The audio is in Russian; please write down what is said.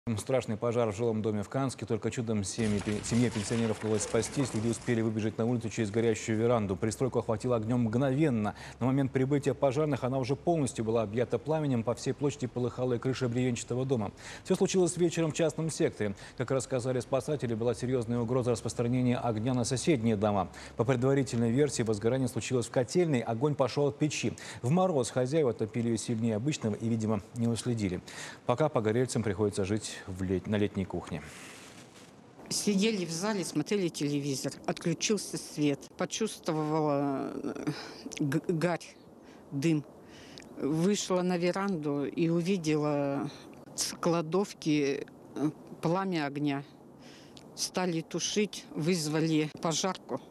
Страшный пожар в жилом доме в Канске. Только чудом семье пенсионеров удалось спастись. Люди успели выбежать на улицу через горящую веранду. Пристройку охватило огнем мгновенно. На момент прибытия пожарных она уже полностью была объята пламенем. По всей площади полыхала и крыша бревенчатого дома. Все случилось вечером в частном секторе. Как рассказали спасатели, была серьезная угроза распространения огня на соседние дома. По предварительной версии, возгорание случилось в котельной. Огонь пошел от печи. В мороз хозяева топили ее сильнее обычного и, видимо, не уследили. Пока погорельцам приходится жить на летней кухне. Сидели в зале, смотрели телевизор. Отключился свет. Почувствовала гарь, дым. Вышла на веранду и увидела с кладовки пламя огня. Стали тушить, вызвали пожарку.